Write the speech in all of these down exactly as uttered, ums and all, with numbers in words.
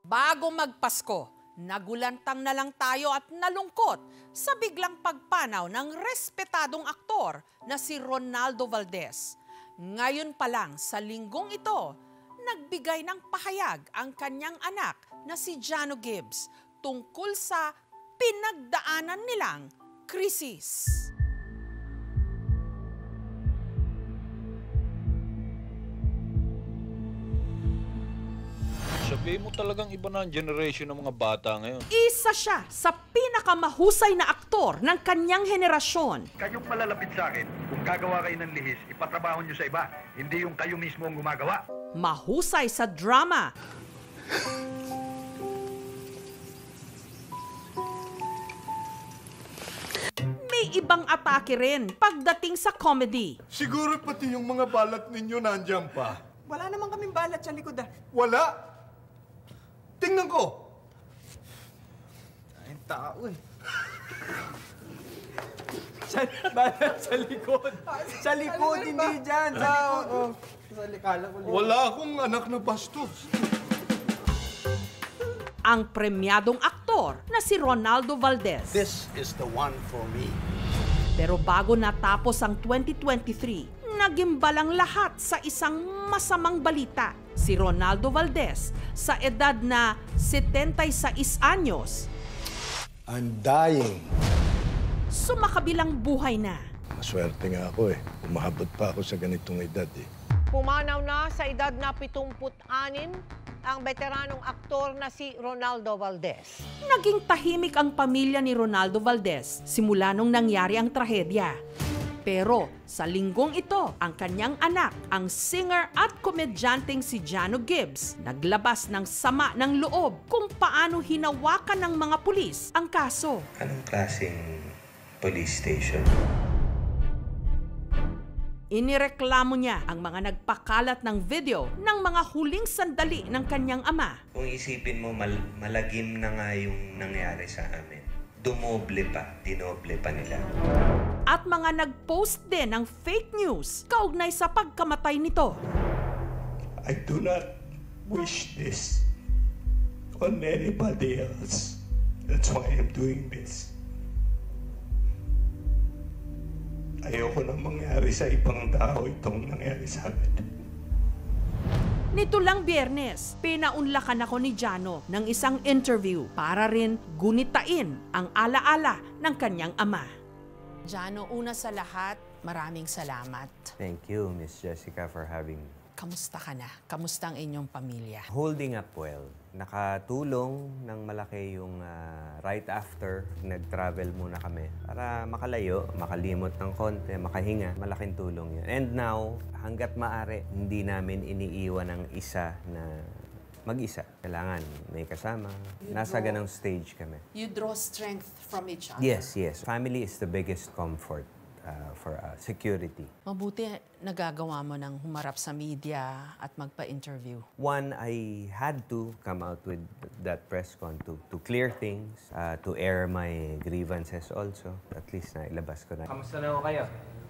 Bago magpasko, nagulantang na lang tayo at nalungkot sa biglang pagpanaw ng respetadong aktor na si Ronaldo Valdez. Ngayon pa lang sa linggong ito, nagbigay ng pahayag ang kanyang anak na si Jano Gibbs tungkol sa pinagdaanan nilang krisis. Sabihin mo talagang iba na ang generation ng mga bata ngayon. Isa siya sa pinakamahusay na aktor ng kanyang henerasyon. Kayong malalapit sa akin, kung gagawa kayo ng lihis, ipatrabaho nyo sa iba, hindi yung kayo mismo ang gumagawa. Mahusay sa drama. May ibang atake rin pagdating sa comedy. Siguro pati yung mga balat ninyo nandiyan pa. Wala naman kaming balat sa likod ah. Wala? Tingnan ko. Ay, tao eh. sa, balat sa likod. Sa likod, hindi dyan. Sa, oh, sa likala ko. Wala akong anak na bastos. Ang premyadong aktor na si Ronaldo Valdez. This is the one for me. Pero bago natapos ang twenty twenty-three, nagimbalang lahat sa isang masamang balita. Si Ronaldo Valdez, sa edad na setenta-seis anyos, I'm dying. sumakabilang buhay na. Maswerte nga ako eh. Umahabot pa ako sa ganitong edad eh. Pumanaw na sa edad na pitungput-anim ang veteranong aktor na si Ronaldo Valdez. Naging tahimik ang pamilya ni Ronaldo Valdez simula nung nangyari ang trahedya. Pero sa linggong ito, ang kanyang anak, ang singer at komedyanteng si Jano Gibbs, naglabas ng sama ng loob kung paano hinawakan ng mga pulis ang kaso. Anong klaseng police station? Inireklamo niya ang mga nagpakalat ng video ng mga huling sandali ng kanyang ama. Kung isipin mo, mal malagim na nga yung nangyari sa amin. Dumoble pa, dinoble pa nila. At mga nag-post din ng fake news kaugnay sa pagkamatay nito. I do not wish this on anybody else. That's why I'm doing this. Ayoko nang mangyari sa ibang tao itong nangyari sa akin. Nito lang Biyernes, pinaunlakan ako ni Jano ng isang interview para rin gunitain ang alaala ng kanyang ama. Jano, una sa lahat, maraming salamat. Thank you, Miss Jessica, for having me. Kamusta ka na? Kamusta ang inyong pamilya? Holding up well. Nakatulong ng malaki yung uh, right after nag-travel muna kami para makalayo, makalimot ng konti, makahinga. Malaking tulong yan. And now, hanggat maaari, hindi namin iniiwan ng isa na mag-isa. Kailangan may kasama. Nasa ganong stage kami. You draw strength from each other. Yes, yes. Family is the biggest comfort. Uh, for uh, security. Mabuti nagagawa mo ng humarap sa media at magpa-interview. One, I had to come out with that press con to, to clear things, uh, to air my grievances also. At least na ilabas ko na. Kamusta na ako kayo?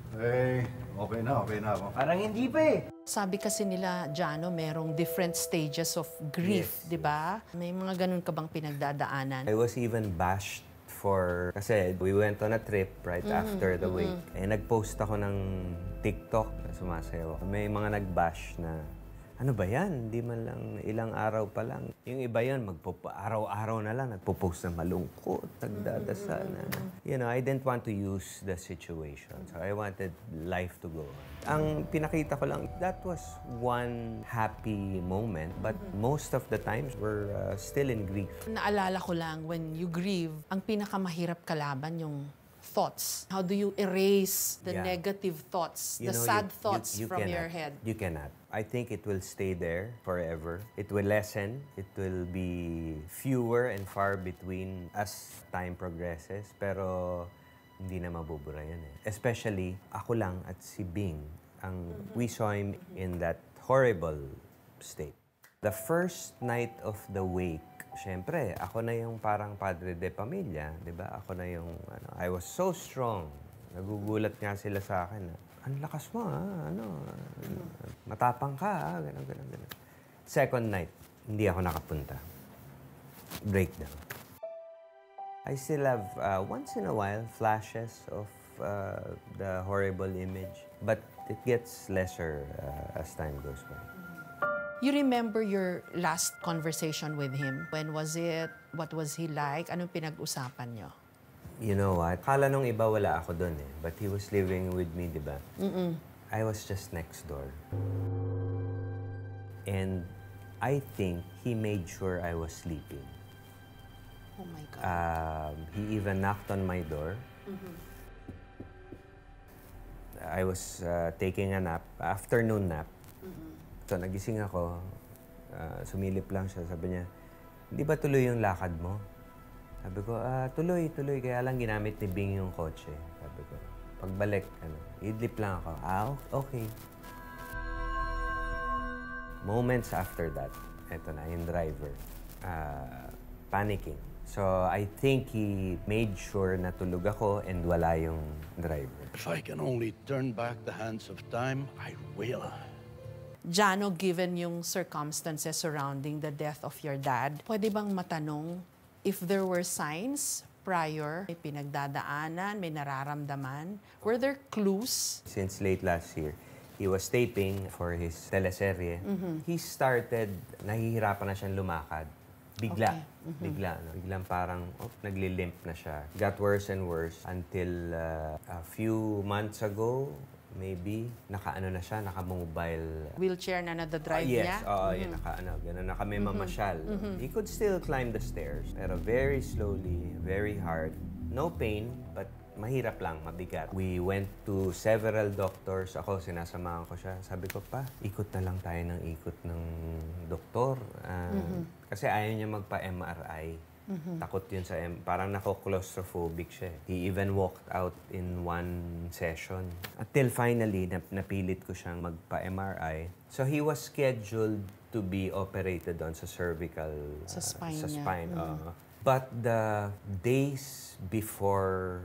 Eh, okay na, okay na ako. Parang hindi pa eh. Sabi kasi nila, Jano, merong different stages of grief, Yes. di ba? May mga ganun ka bang pinagdadaanan? I was even bashed for, kasi we went on a trip right mm-hmm, after the mm-hmm. wake. Eh, nag-post ako ng TikTok na sumasayaw. May mga nag-bash na, ano ba yan? Hindi man lang ilang araw pa lang. Yung iba yan, magpo-araw-araw na lang, nagpo-post na malungkot, nagdadasal na. You know, I didn't want to use the situation. So I wanted life to go on. Ang pinakita ko lang, that was one happy moment, but most of the times we're uh, still in grief. Naalala ko lang, when you grieve, ang pinakamahirap kalaban yung thoughts. How do you erase the Yeah. negative thoughts, You the know, sad you- you- thoughts you from cannot. your head? You cannot. I think it will stay there forever. It will lessen. It will be fewer and far between as time progresses. Pero hindi na mabubura yan eh. Especially ako lang at si Bing. Ang, we saw him in that horrible state. The first night of the wake, syempre, ako na yung parang padre de pamilya, di ba? Ako na yung, ano, I was so strong. Nagugulat nga sila sa akin. Ang lakas mo, ha? Ano, matapang ka, ha? Ganun, ganun, ganun. Second night, hindi ako nakapunta. breakdown. I still have, uh, once in a while, flashes of uh, the horrible image. But it gets lesser uh, as time goes by. You remember your last conversation with him? When was it? What was he like? Anong pinag-usapan nyo? You know what? Kala nung iba wala ako doon eh. But he was living with me, di ba? Mm-mm. I was just next door. And I think he made sure I was sleeping. Oh my God. Um, he even knocked on my door. Mm-hmm. I was uh, taking a nap, afternoon nap. Mm-hmm. So nagising ako, uh, sumilip lang siya, sabi niya, hindi ba tuloy yung lakad mo? Sabi ko, ah, tuloy, tuloy, kaya lang ginamit ni Bing yung kotse. Sabi ko, pagbalik, ano, idlip lang ako. Ah, okay. Moments after that, eto na, yung driver, uh, panicking. So I think he made sure na tulog ako and wala yung driver. If I can only turn back the hands of time, I will. Jano, given yung circumstances surrounding the death of your dad, pwede bang matanong if there were signs prior, may pinagdadaanan, may nararamdaman? Were there clues? Since late last year, he was taping for his teleserye. Mm-hmm. He started, nahihirapan na siyang lumakad. Bigla. Okay. Mm-hmm. Bigla. No? Biglang parang, oh, nagli-limp na siya. Got worse and worse until uh, a few months ago, maybe, naka-ano na siya, naka-mobile. Wheelchair na nadadrive Uh, yes, niya? oo, yun, naka-ano, gano'n na kami mamasyal. He could still climb the stairs, pero very slowly, very hard. No pain, but mahirap lang, mabigat. We went to several doctors. Ako, sinasamahan ko siya. Sabi ko, pa, ikot na lang tayo ng ikot ng doktor. Uh, Kasi ayaw niya magpa-M R I. Takot yun sa M. Parang nako-claustrophobic siya. He even walked out in one session. Until finally, nap napilit ko siyang magpa-M R I. So he was scheduled to be operated on sa cervical... Sa spine Sa niya. spine, oo. But the days before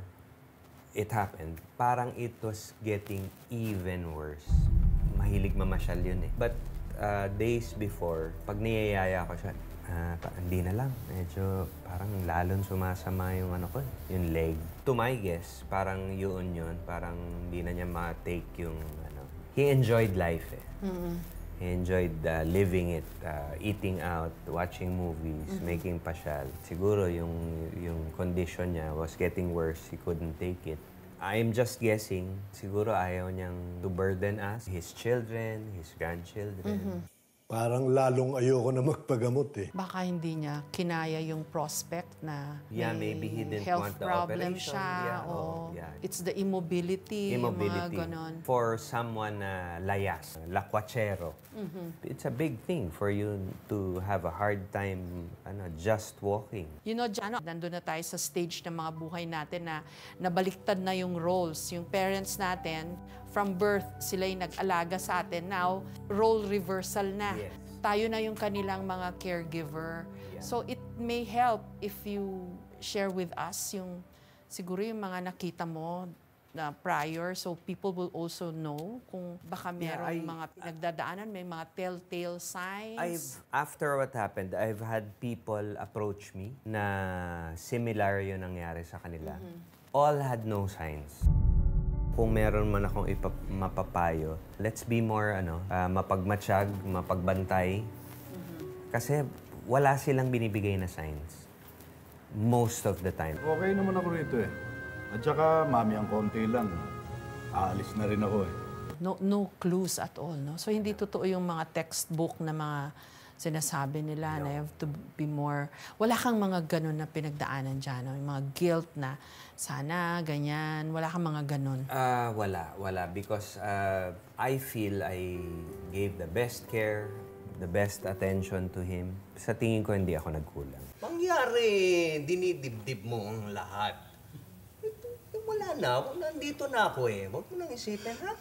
it happened, parang it was getting even worse. Mahilig mamasyal yun eh. But uh, days before, pag niyayaya ko siya, uh, pa, hindi na lang. Medyo parang lalong sumasama yung ano ko, yung leg. To my guess, parang yun yun. Parang hindi na niya ma-take yung ano. He enjoyed life eh. Mm-hmm. He enjoyed uh, living it, uh, eating out, watching movies, Mm-hmm. making pasyal. Siguro yung yung condition niya was getting worse. He couldn't take it. I'm just guessing, siguro ayaw niyang to burden us, his children, his grandchildren. Mm-hmm. Parang lalong ayoko na magpagamot eh. Baka hindi niya kinaya yung prospect na Yeah, may maybe he didn't health want the problem operation. siya. Yeah, o oh, yeah. It's the immobility, Immobility. yung mga ganon. For someone na layas, lakwachero, Mm-hmm. it's a big thing for you to have a hard time ano, just walking. You know, Jano, nandun na tayo sa stage ng mga buhay natin na nabaliktad na yung roles. Yung parents natin, from birth, sila yung nag-alaga sa atin. Now, role reversal na. Yes. Tayo na yung kanilang mga caregiver. Yeah. So, it may help if you share with us yung, siguro yung mga nakita mo na prior, so people will also know kung baka merong I- mga pinagdadaanan, may mga telltale signs. I've, after what happened, I've had people approach me na similar yung nangyari sa kanila. All had no signs. Kung meron man akong ipap- mapapayo, let's be more ano, ah, mapagmatsyag, mapagbantay. Kasi wala silang binibigay na signs. Most of the time. Okay naman ako rito eh. At saka, mami, ang konti lang. Aalis na rin ako eh. No, no clues at all, no? So, hindi totoo yung mga textbook na mga sinasabi nila na you have to be more... Wala kang mga ganun na pinagdaanan dyan, no? Yung mga guilt na sana, ganyan. Wala kang mga ganun. Ah, wala, wala. Because uh, I feel I gave the best care, the best attention to him. Sa tingin ko, hindi ako nagkulang. Pangyari, dinidibdib mo ang lahat. Eh, wala na, nandito na ako eh. Huwag mo nang isipin, ha?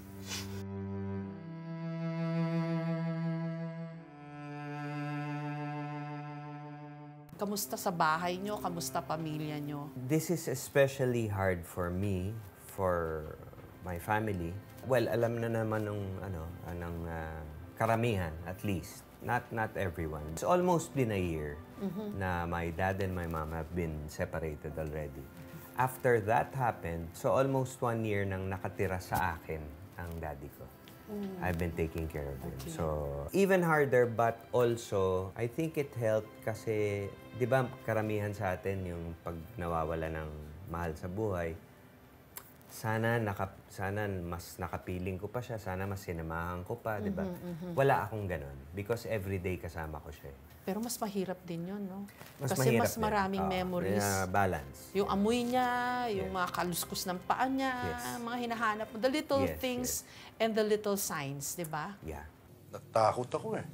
Kamusta sa bahay nyo? Kamusta pamilya nyo? This is especially hard for me, for my family. Well, alam na naman ng ano, ng uh, karamihan at least. Not not everyone. It's almost been a year na my dad and my mom have been separated already. After that happened, so almost one year nang nakatira sa akin ang daddy ko. I've been taking care of him. Okay. So, even harder, but also, I think it helped kasi, di ba, karamihan sa atin yung pag nawawala ng mahal sa buhay, sana, naka, sana mas nakapiling ko pa siya, sana mas sinamahan ko pa, di ba? Wala akong ganon because everyday kasama ko siya. Pero mas mahirap din yun, no? Mas Kasi mahirap mas din. maraming Oo, memories. kaya balance. Yung amoy niya, yung Yes. mga kaluskus ng paa niya, Yes. mga hinahanap mo, the little Yes, things and the little signs, di ba? Yeah. Natakot ako eh.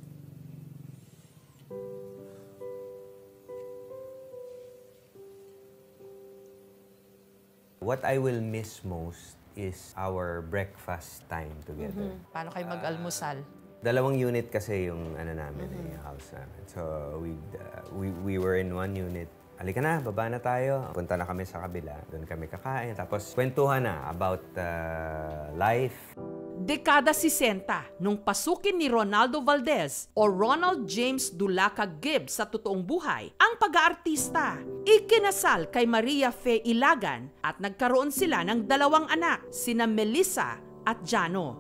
What I will miss most is our breakfast time together. Paano kayo mag-almusal? Dalawang unit kasi yung ano namin, eh, yung house namin. So we uh, we we were in one unit. Halika na, baba na tayo. Punta na kami sa kabila. Doon kami kakain. Tapos kwentuhan na about uh, life. Dekada sisenta nung pasukin ni Ronaldo Valdez o Ronald James Dulaca Gibbs sa totoong buhay ang pag-aartista. Ikinasal kay Maria Fe Ilagan at nagkaroon sila ng dalawang anak, sina Melissa at Jano.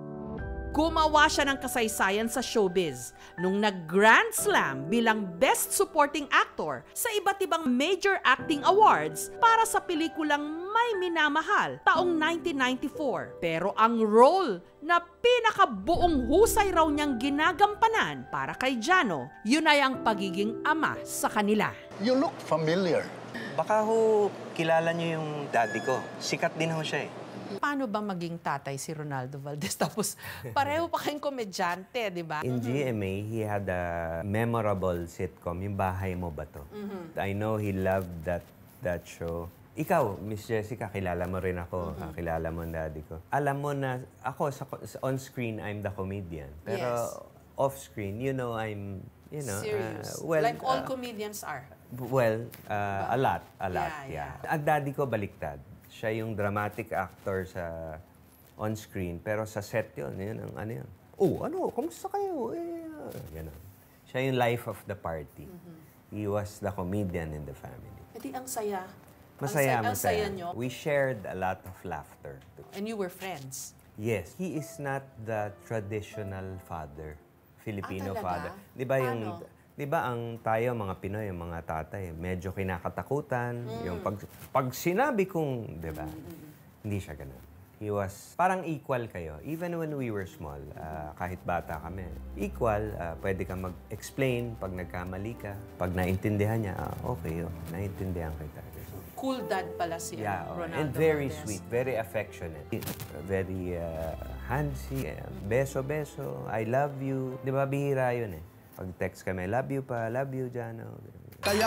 Gumawa siya ng kasaysayan sa showbiz nung nag-Grand Slam bilang Best Supporting Actor sa iba't ibang major acting awards para sa pelikulang May Minamahal taong nineteen ninety-four. Pero ang role na pinakabuong husay raw niyang ginagampanan para kay Jano, yun ay ang pagiging ama sa kanila. You look familiar. Baka ho, kilala niyo yung daddy ko. Sikat din ho siya eh. Paano ba maging tatay si Ronaldo Valdez? Tapos pareho pa kayong komedyante, di ba? In G M A, he had a memorable sitcom, yung Bahay Mo Ba To? I know he loved that that show. Ikaw, Miss Jessica, kilala mo rin ako. Ah, kilala mo ang daddy ko. Alam mo na ako, sa, sa on-screen, I'm the comedian. Pero Yes. off-screen, you know, I'm, you know... Serious. uh, well, like all uh, comedians are. Well, uh, a lot, a lot, Yeah, yeah. Ang daddy ko baliktad. Siya yung dramatic actor sa on-screen, pero sa set yun, yun ang ano yun. Oh, ano, kamusta kayo? Eh, uh, ganun. Siya yung life of the party. He was the comedian in the family. E di ang saya. Masaya, ang, saya, masaya. ang saya nyo. We shared a lot of laughter. And you were friends. Yes, he is not the traditional father, Filipino Ah, talaga? father. 'Di ba yung Paano? 'di ba ang tayo mga Pinoy, yung mga tatay, medyo kinakatakutan, yung pag pag sinabi kong, 'di ba? Hindi siya ganoon. He was parang equal kayo. Even when we were small, ah, kahit bata kami, equal, ah, pwede kang mag-explain pag nagkamali ka. Pag naintindihan niya, ah, okay, oh, naintindihan kita. Cool dad pala si Yeah, oh, Ronaldo and very Valdez. sweet, very affectionate. Very uh, handsy, uh, beso-beso, I love you. Di ba, bihira yun eh. Pag text kami, love you pa, love you, Jano. Kaya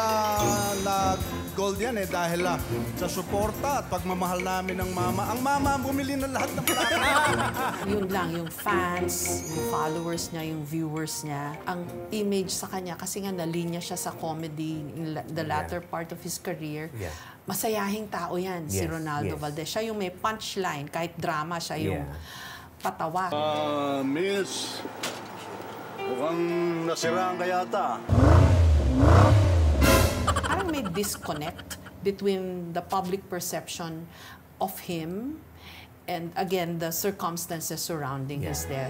nag-gold yan eh dahil ah, sa suporta at pagmamahal namin ng mama. Ang mama ang bumili ng lahat ng plaka. Yun lang, yung fans, yung followers niya, yung viewers niya, ang image sa kanya, kasi nga nalinya siya sa comedy in la- the latter part of his career. Yeah. Masayahing tao yan, si Yes, Ronaldo yes. Valdez. Siya yung may punchline, kahit drama, siya yung Yeah. patawa. Ah, miss, mukhang nasiraan ka yata. Parang may disconnect between the public perception of him and, again, the circumstances surrounding his Yeah. death.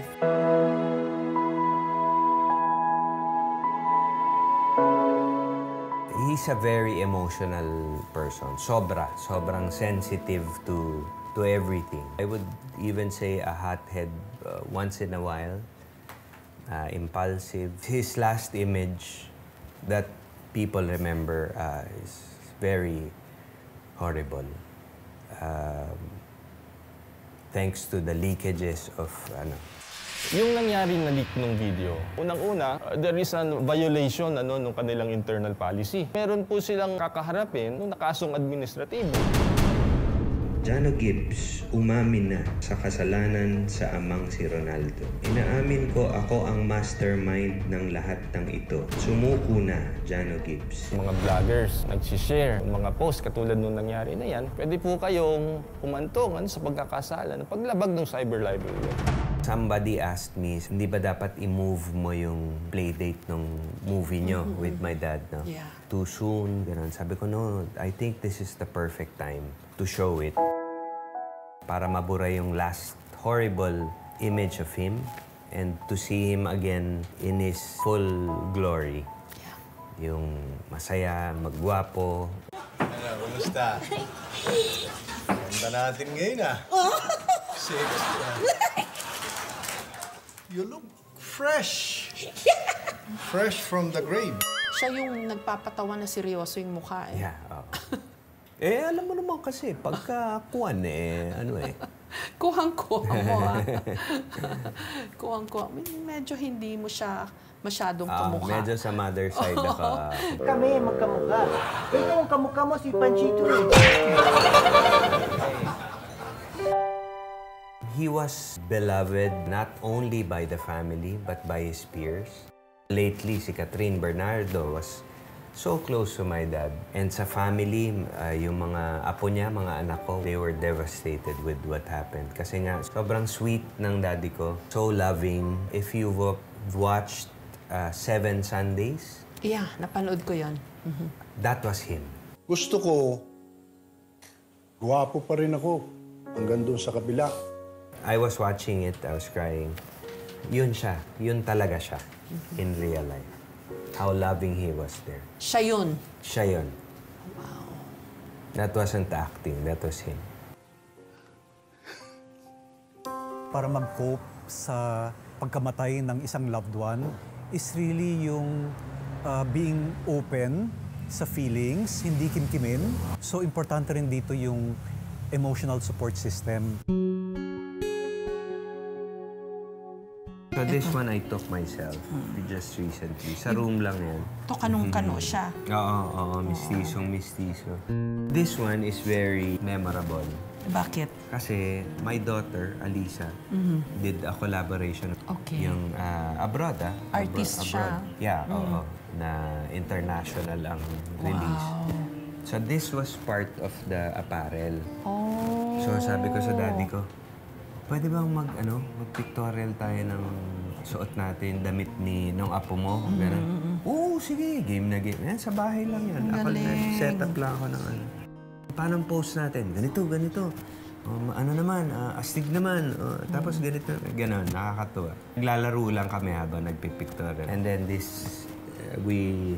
He's a very emotional person. Sobra. Sobrang sensitive to to everything. I would even say a hothead uh, once in a while. Uh, impulsive. His last image that people remember uh, is very horrible. Um, thanks to the leakages of ano, Yung nangyari na leak ng video, unang-una, uh, there is a violation ano, ng kanilang internal policy. Meron po silang kakaharapin ng nakasong administratibo. Jano Gibbs umamin na sa kasalanan sa amang si Ronaldo. Inaamin ko ako ang mastermind ng lahat ng ito. Sumuko na, Jano Gibbs. Mga vloggers nagsishare ng mga post katulad nung nangyari na yan, pwede po kayong humantong ano, sa pagkakasala ng paglabag ng cyber libel. Somebody asked me, hindi ba dapat i-move mo yung playdate ng movie nyo Mm-hmm. with my dad, no? Yeah. Too soon, ganun. Sabi ko, no, I think this is the perfect time to show it. Para mabura yung last horrible image of him and to see him again in his full glory. Yeah. Yung masaya, magwapo. Ano, kumusta? Ganda natin ngayon, ah. Sexy, ah. You look fresh. Fresh from the grave. Siya yung nagpapatawa na seryoso yung mukha eh. Yeah, oo. Eh, alam mo naman kasi, pagka kuwan eh, ano eh. Kuhang-kuha mo ah. Kuhang-kuha. Medyo hindi mo siya masyadong Ah, kamukha. medyo sa mother side ka. Kami, magkamukha. Ito ang kamukha mo, si Panchito eh. He was beloved not only by the family, but by his peers. Lately, si Catherine Bernardo was so close to my dad. And sa family, uh, yung mga apo niya, mga anak ko, they were devastated with what happened. Kasi nga, sobrang sweet ng daddy ko. So loving. If you've watched uh, Seven Sundays, Yeah, napanood ko yon. Mhm. that was him. Gusto ko, guwapo pa rin ako hanggang doon sa kabila. I was watching it, I was crying. Yun siya. Yun talaga siya in real life. How loving he was there. Siya yun. Siya yun. Wow. That wasn't acting, that was him. Para mag-cope sa pagkamatay ng isang loved one is really yung uh, being open sa feelings, hindi kimkimin. So, importante rin dito yung emotional support system. So this one I took myself just recently. Sa room lang yan. To kanong-kano siya. Oo, oo, mistisong mistiso. This one is very memorable. Bakit? Kasi my daughter, Alisa, Mhm. did a collaboration. Okay. Yung uh, abroad, ah. Artist Abro- siya. abroad. Yeah, Mm. oo. Na international ang release. So this was part of the apparel. Oh. So sabi ko sa daddy ko, pwede bang mag, ano, mag-pictorial tayo ng suot natin, damit ni nung apo mo? Ganun. Oo, sige, game na game. Yan, sa bahay lang yan. Ako Galing. set up lang ako ng ano. Paano ang post natin? Ganito, ganito. O, ma- ano naman, ah, astig naman. O, tapos ganito, ganun, nakakatuwa. Naglalaro lang kami habang nagpipictorial. And then this, uh, we,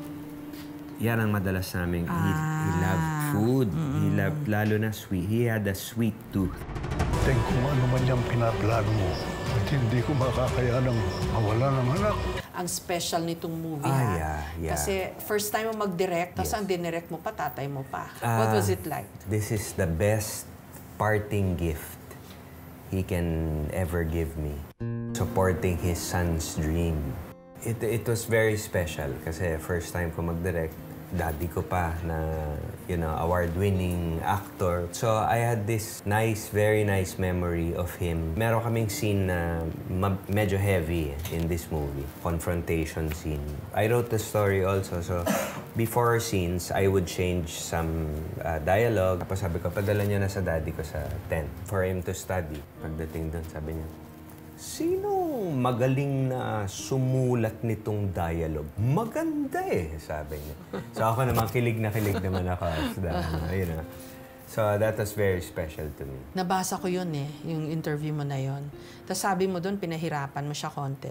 yan ang madalas namin. He, he loved food. He loved, lalo na sweet. He had a sweet tooth. Teng kung ano man yung pinaplano mo, at hindi ko makakayanang mawala ng anak. Ang special nitong movie, Ah, ha? yeah, yeah. Kasi first time mo mag-direct, tapos ang dinirect mo pa, tatay mo pa. What Ah, was it like? This is the best parting gift he can ever give me. Supporting his son's dream. It, it was very special kasi first time ko mag-direct, daddy ko pa na, you know, award-winning actor. So I had this nice, very nice memory of him. Meron kaming scene na ma- medyo heavy in this movie. Confrontation scene. I wrote the story also, so before scenes, I would change some uh, dialogue. Tapos sabi ko, padala niya na sa daddy ko sa tent for him to study. Pagdating doon, sabi niya, sino magaling na sumulat nitong dialogue? Maganda eh, sabi niya. So ako naman, kilig na kilig naman ako. As the, you know. So that was very special to me. Nabasa ko yun eh, yung interview mo na yun. Tapos sabi mo doon, pinahirapan mo siya konti.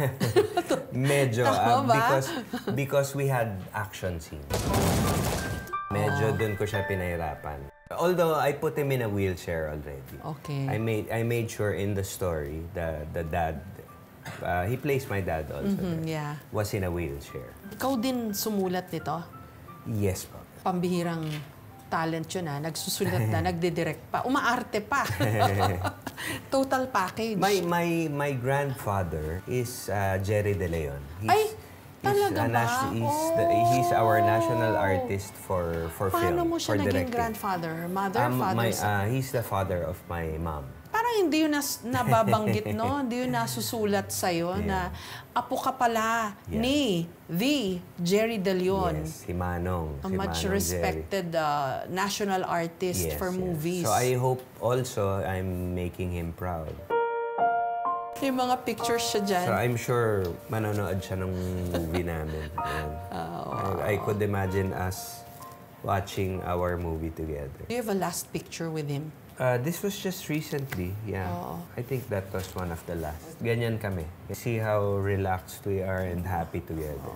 Medyo, Tama uh, ba? because, because we had action scenes. Medyo doon ko siya pinahirapan. Although I put him in a wheelchair already. Okay. I made I made sure in the story the the dad, uh, he plays my dad also. Mhm, there, yeah. Was in a wheelchair. Ikaw din sumulat nito? Yes po. Pambihirang talent yun ha. Nagsusulat na, nagdidirect pa, umaarte pa. Total package. My my my grandfather is uh, Jerry De Leon. He's, Ay, he's, talaga a ba? nas- he's, the, he's our national artist for for Paano film, mo siya for naging directing. grandfather? Mother, Um, father? my, uh, he's the father of my mom. Parang hindi yun nas, nababanggit, no? Hindi yun nasusulat sa'yo Yeah. na apo ka pala Yeah. ni the Jerry De Leon. Yes, si Manong. A si much Manong respected uh, national artist Jerry. Yes, for yes. movies. So I hope also I'm making him proud. May mga pictures siya dyan. So I'm sure manonood siya ng movie namin. And Oh, I, I could imagine us watching our movie together. Do you have a last picture with him? Uh, this was just recently, yeah. Oo. I think that was one of the last. Ganyan kami. See how relaxed we are and happy together.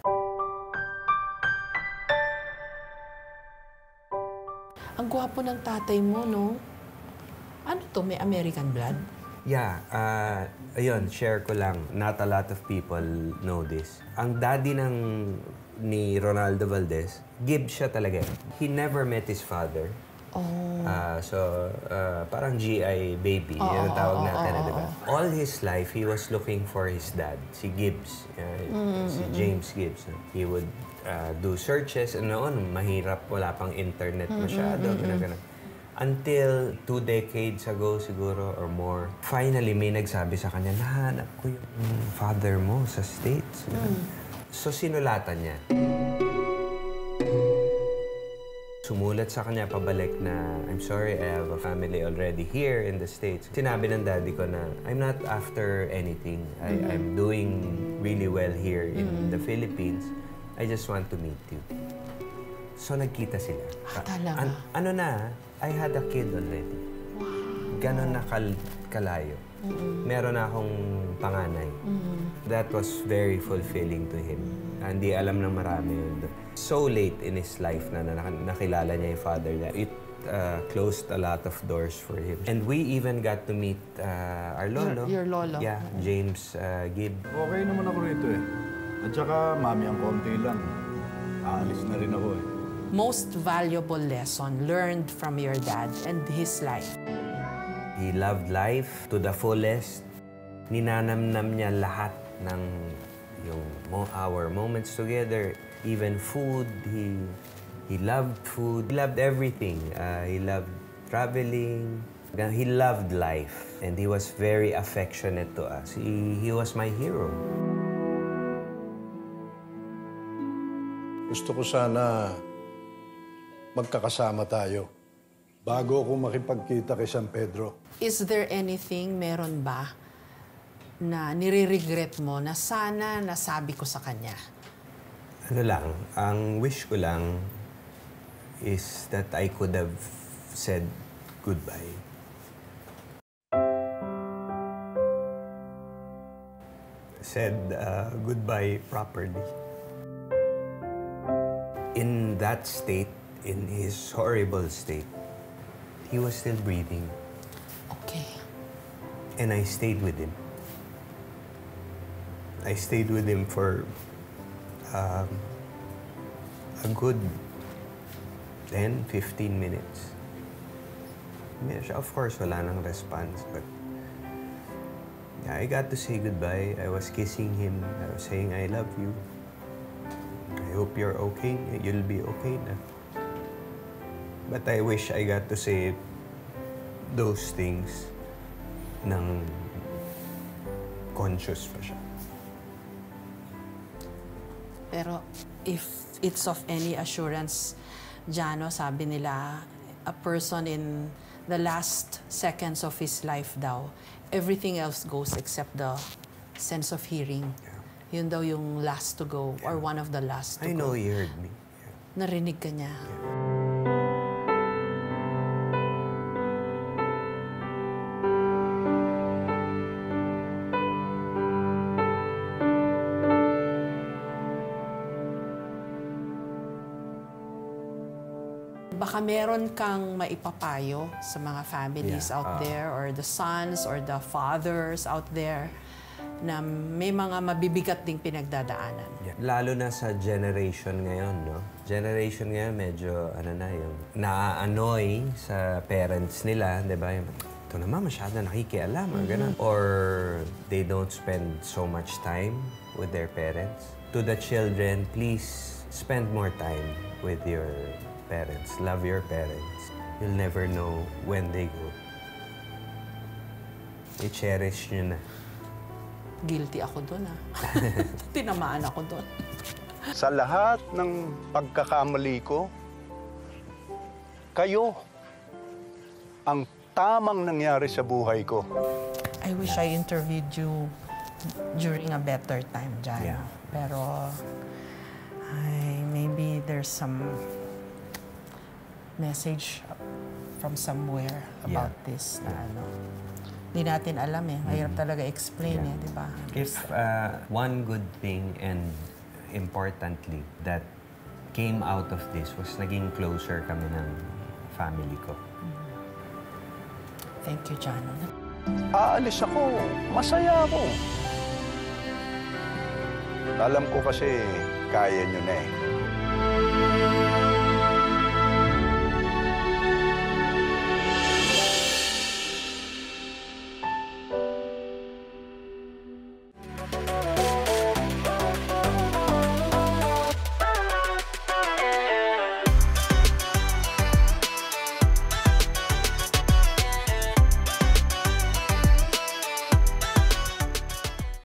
Ang gwapo ng tatay mo, no? Ano to? May American blood? Yeah, uh, ayun, share ko lang. Not a lot of people know this. Ang daddy ng ni Ronaldo Valdez, Gibbs siya talaga. He never met his father. Oh. Uh, so, uh, parang G I baby, Oh, yan ang tawag oh, natin, oh, di ba? oh. All his life, he was looking for his dad, si Gibbs, uh, Mm, si mm, James Gibbs. He would uh, do searches, and noon, mahirap, wala pang internet Mm, masyado, mm, mm, ganun, ganun. Until two decades ago siguro or more, finally may nagsabi sa kanya, nahanap ko yung father mo sa States. Mm. So sinulatan niya. Sumulat sa kanya pabalik na, I'm sorry, I have a family already here in the States. Sinabi ng daddy ko na, I'm not after anything. I, Mhm. I'm doing really well here in Mhm. the Philippines. I just want to meet you. So nagkita sila. Ah, talaga? An- ano na, I had a kid already. Ganon na kal- kalayo. Mm-mm. Meron na akong panganay. Mm-mm. That was very fulfilling to him. Hindi alam ng marami yun. So late in his life na, na nakilala niya yung father niya. It uh, closed a lot of doors for him. And we even got to meet uh, our lolo. Your- your lolo. Yeah, James uh, Gibb. Okay naman ako rito eh. At saka, mami, ang konti lang. Aalis na rin ako eh. Most valuable lesson learned from your dad and his life? He loved life to the fullest. Ninanamnam niya lahat ng yung mo, our moments together. Even food, he he loved food. He loved everything. Uh, he loved traveling. He loved life. And he was very affectionate to us. He, he was my hero. Gusto ko sana magkakasama tayo bago ako makipagkita kay San Pedro. Is there anything, meron ba, na nire-regret mo na sana nasabi ko sa kanya? Ano lang, ang wish ko lang is that I could have said goodbye. Said uh, goodbye properly. In that state, in his horrible state, he was still breathing. Okay. And I stayed with him. I stayed with him for um, a good ten, fifteen minutes. Yeah, siya, of course, wala nang response, but yeah, I got to say goodbye. I was kissing him. I was saying, I love you. I hope you're okay. You'll be okay na. But I wish I got to say those things nang conscious pa siya. Pero if it's of any assurance, Jano, sabi nila, a person in the last seconds of his life daw, everything else goes except the sense of hearing. Yeah. Yun daw yung last to go, yeah. Or one of the last to I go. I know he heard me. Yeah. Narinig ka niya. Yeah. Baka meron kang maipapayo sa mga families Yeah, out uh, there or the sons or the fathers out there na may mga mabibigat ding pinagdadaanan. Yeah. Lalo na sa generation ngayon, no? Generation ngayon medyo, ano na, yung naa-annoy sa parents nila, di ba? Ito naman, masyado nakikialam, or gano'n. Mm-hmm. Or they don't spend so much time with their parents. To the children, please spend more time with your parents. Love your parents. You'll never know when they go. I-cherish nyo na. Guilty ako doon, ah. Tinamaan ako doon. Sa lahat ng pagkakamali ko, kayo ang tamang nangyari sa buhay ko. I I wish I interviewed you during a better time, Jan. Yeah. Pero, ay, maybe there's some message from somewhere about Yeah. this na ano. Hindi natin alam eh. Mahirap talaga explain Yeah. eh, di ba? If uh, one good thing and importantly that came out of this was naging closer kami ng family ko. Thank you, Jan. Aalis ako. Masaya ako. Alam ko kasi kaya nyo na eh.